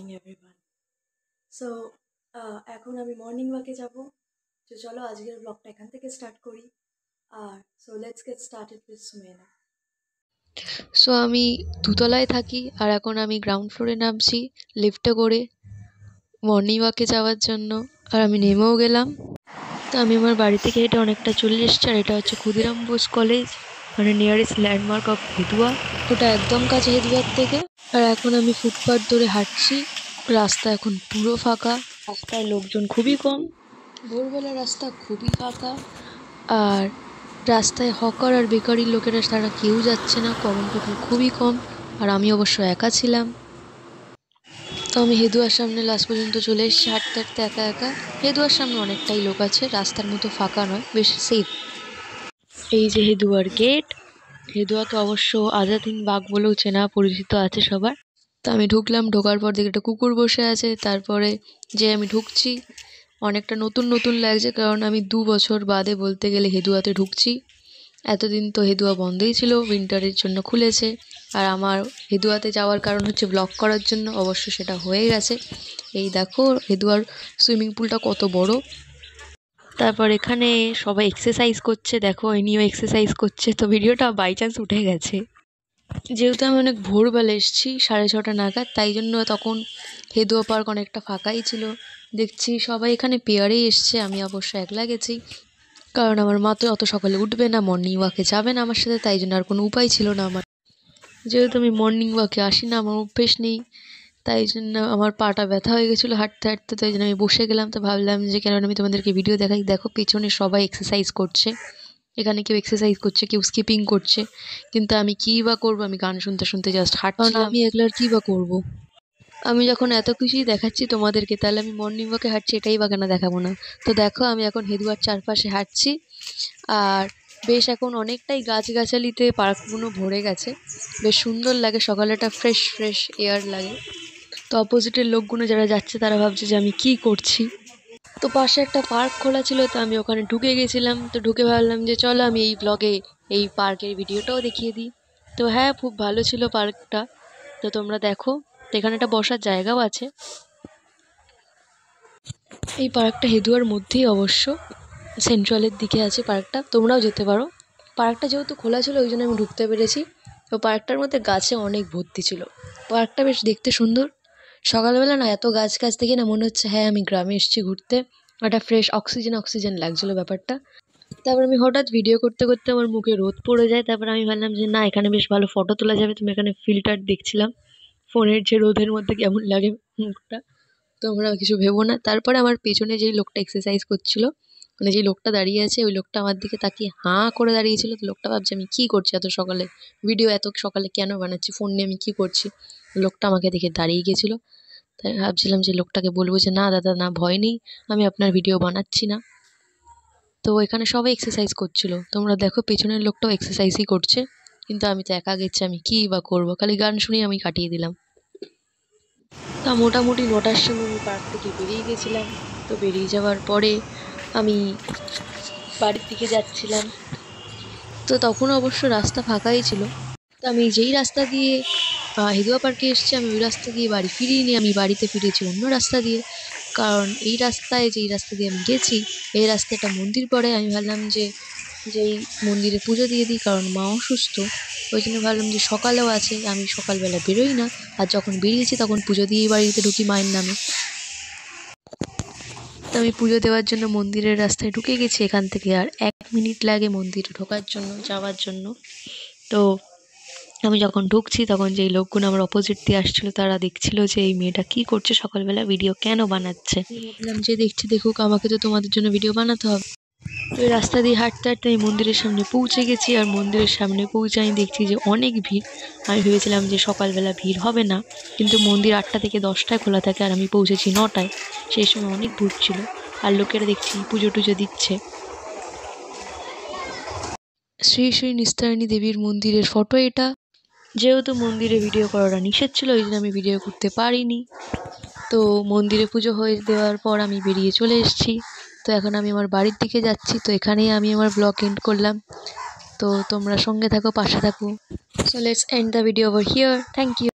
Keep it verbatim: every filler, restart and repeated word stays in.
Everyone. So এখন আমি morning ওয়াকে যাব। তো চলো আজকের ব্লগটা এখান থেকে স্টার্ট করি। আর so let's get started with Sumena. So আমি দুতলায় থাকি আর এখন আমি গ্রাউন্ড ফ্লোরে নামছি লিফটে করে মর্নিং ওয়াকে যাওয়ার জন্য। আর আমি নেমেও গেলাম। তো আমি আমার বাড়ি থেকে হেঁটে অনেকটা চলে এসেছি। আর এটা হচ্ছে ক্ষুদিরাম বোস কলেজ, মানে নিয়ারেস্ট ল্যান্ডমার্ক অফ হেদুয়া। ওটা একদম কাছে হেদুয়ার থেকে। আর এখন আমি ফুটপাথ ধরে হাঁটছি। রাস্তা এখন পুরো ফাঁকা, রাস্তায় লোকজন খুবই কম। ভোরবেলা রাস্তা খুবই ফাঁকা। আর রাস্তায় হকার আর বেকারির লোকেরা তারা কেউ যাচ্ছে না, কমন পিপল খুবই কম। আর আমি অবশ্য একা ছিলাম। তো আমি হেদুয়ার সামনে লাস্ট পর্যন্ত চলে এসেছি হাঁটতে হাঁটতে একা একা। হেদুয়ার সামনে অনেকটাই লোক আছে, রাস্তার মতো ফাঁকা নয়, বেশ সেফ। এই যে হেদুয়ার গেট। হেদুয়া তো অবশ্য আজাদ হিন্দ বাগ বলেও চেনা পরিচিত আছে সবার। তো আমি ঢুকলাম, ঢোকার পর দেখে একটা কুকুর বসে আছে। তারপরে যে আমি ঢুকছি, অনেকটা নতুন নতুন লাগছে, কারণ আমি দু বছর বাদে বলতে গেলে হেদুয়াতে ঢুকছি। এতদিন তো হেদুয়া বন্ধই ছিল, উইন্টারের জন্য খুলেছে। আর আমার হেদুয়াতে যাওয়ার কারণ হচ্ছে ব্লগ করার জন্য, অবশ্য সেটা হয়ে গেছে। এই দেখো হেদুয়ার সুইমিং পুলটা কত বড়। তারপর এখানে সবাই এক্সারসাইজ করছে, দেখো এনিও এক্সারসাইজ করছে। তো ভিডিওটা বাই চান্স উঠে গেছে, যেহেতু আমি অনেক ভোরবেলা এসেছি সাড়ে ছটা নাগাদ, তাই জন্য তখন হেদুয়া পার্ক অনেকটা ফাঁকাই ছিল। দেখছি সবাই এখানে পেয়ারেই এসছে, আমি অবশ্য একলা গেছি, কারণ আমার মা তো অত সকালে উঠবে না, মর্নিং ওয়াকে যাবে না আমার সাথে, তাই জন্য আর কোনো উপায় ছিল না আমার। যেহেতু আমি মর্নিং ওয়াকে আসি না, আমার অভ্যেস নেই, তাই জন্য আমার পাটা ব্যথা হয়ে গেছিলো হাঁটতে হাঁটতে। তাই জন্য আমি বসে গেলাম। তো ভাবলাম যে কেন আমি তোমাদেরকে ভিডিও দেখাই। দেখো পেছনে সবাই এক্সারসাইজ করছে, এখানে কেউ এক্সারসাইজ করছে, কেউ স্কিপিং করছে। কিন্তু আমি কী বা করবো, আমি গান শুনতে শুনতে জাস্ট হাঁটছিলাম। আমি এগুলো আর কী বা করবো। আমি যখন এত কিছুই দেখাচ্ছি তোমাদেরকে, তাহলে আমি মর্নিং ওয়াকে হাঁটছি এটাই বা কেন দেখাবো না। তো দেখো আমি এখন হেদুয়ার চারপাশে হাঁটছি। আর বেশ এখন অনেকটাই গাছগাছালিতে পার্কগুলো ভরে গেছে, বেশ সুন্দর লাগে। সকালেটা ফ্রেশ ফ্রেশ এয়ার লাগে। তো অপোজিটের লোকগুলো যারা যাচ্ছে তারা ভাবছে যে আমি কি করছি। তো পাশে একটা পার্ক খোলা ছিল, তো আমি ওখানে ঢুকে গেছিলাম। তো ঢুকে ভাবলাম যে চলো আমি এই ব্লগে এই পার্কের ভিডিওটাও দেখিয়ে দিই। তো হ্যাঁ, খুব ভালো ছিল পার্কটা। তো তোমরা দেখো, তো এখানে একটা বসার জায়গাও আছে। এই পার্কটা হেদুয়ার মধ্যেই অবশ্য, সেন্ট্রালের দিকে আছে পার্কটা, তোমরাও যেতে পারো। পার্কটা যেহেতু খোলা ছিল ওই জন্য আমি ঢুকতে পেরেছি। তো পার্কটার মধ্যে গাছে অনেক ভর্তি ছিল। পার্কটা বেশ দেখতে সুন্দর। সকালবেলা না এত গাছ গাছ দেখে না মনে হচ্ছে হ্যাঁ আমি গ্রামে এসেছি ঘুরতে। একটা ফ্রেশ অক্সিজেন অক্সিজেন লাগছিলো ব্যাপারটা। তারপর আমি হঠাৎ ভিডিও করতে করতে আমার মুখে রোদ পড়ে যায়। তারপর আমি ভাবলাম যে না, এখানে বেশ ভালো ফটো তোলা যাবে। তুমি এখানে ফিল্টার দেখছিলাম ফোনের, যে রোদের মধ্যে কেমন লাগে মুখটা। তোমরা কিছু ভেবো না। তারপরে আমার পেছনে যেই লোকটা এক্সারসাইজ করছিল, মানে যেই লোকটা দাঁড়িয়ে আছে, ওই লোকটা আমার দিকে তাকিয়ে হাঁ করে দাঁড়িয়েছিল। তো লোকটা ভাবছে আমি কী করছি এত সকালে, ভিডিও এত সকালে কেন বানাচ্ছি, ফোন নিয়ে আমি কী করছি। লোকটা আমাকে দেখে দাঁড়িয়ে গেছিলো। তাই ভাবছিলাম যে লোকটাকে বলবো যে না দাদা, না ভয় নেই, আমি আপনার ভিডিও বানাচ্ছি না। তো এখানে সবাই এক্সারসাইজ করছিল, তোমরা দেখো পেছনের লোকটাও এক্সারসাইজই করছে। কিন্তু আমি তো একা গেছি, আমি কী বা করবো, খালি গান শুনেই আমি কাটিয়ে দিলাম। তা মোটামুটি নটার সময় আমি পার্ক থেকে বেরিয়ে গেছিলাম। তো বেরিয়ে যাওয়ার পরে আমি বাড়ির দিকে যাচ্ছিলাম। তো তখন অবশ্য রাস্তা ফাঁকাই ছিল। তো আমি যেই রাস্তা দিয়ে হেদুয়া পার্কে এসেছি, আমি ওই রাস্তা দিয়ে বাড়ি ফিরিনি, আমি বাড়িতে ফিরেছি অন্য রাস্তা দিয়ে। কারণ এই রাস্তায় যেই রাস্তা দিয়ে আমি গেছি, এই রাস্তাটা মন্দির পড়ে। আমি ভাবলাম যে যেই মন্দিরে পুজো দিয়ে দিই, কারণ মা অসুস্থ। ওই জন্য ভাবলাম যে সকালেও আছে, আমি সকালবেলা বেরোই না, আর যখন বেরিয়েছি তখন পুজো দিয়েই বাড়িতে ঢুকি মায়ের নামে। তো আমি পুজো দেওয়ার জন্য মন্দিরের রাস্তায় ঢুকে গেছি। এখান থেকে আর এক মিনিট লাগে মন্দিরে ঢোকার জন্য, যাওয়ার জন্য। তো আমি যখন ঢুকছি তখন যেই লোকগুলো আমার অপোজিট দিয়ে আসছিলো, তারা দেখছিল যে এই মেয়েটা কী করছে, সকালবেলা ভিডিও কেন বানাচ্ছে। ভাবলাম যে দেখছি দেখুক, আমাকে তো তোমাদের জন্য ভিডিও বানাতে হবে। ওই রাস্তা দিয়ে হাঁটতে হাঁটতে আমি মন্দিরের সামনে পৌঁছে গেছি। আর মন্দিরের সামনে পৌঁছে আমি দেখছি যে অনেক ভিড়। আমি ভেবেছিলাম যে সকালবেলা ভিড় হবে না, কিন্তু মন্দির আটটা থেকে দশটায় খোলা থাকে, আর আমি পৌঁছেছি নটায়। সেই সময় অনেক ভিড় ছিল, আর লোকেরা দেখছি পুজো টুজো দিচ্ছে। শ্রী শ্রী নিস্তারিণী দেবীর মন্দিরের ফটো এটা। যেহেতু মন্দিরে ভিডিও করাটা নিষেধ ছিল, ওই জন্য আমি ভিডিও করতে পারিনি। তো মন্দিরে পুজো হয়ে দেওয়ার পর আমি বেরিয়ে চলে এসেছি। তো এখন আমি আমার বাড়ির দিকে যাচ্ছি। তো এখানেই আমি আমার ব্লগ এন্ড করলাম। তো তোমরা সঙ্গে থাকো, পাশে থাকো। So let's end the video over here. Thank you.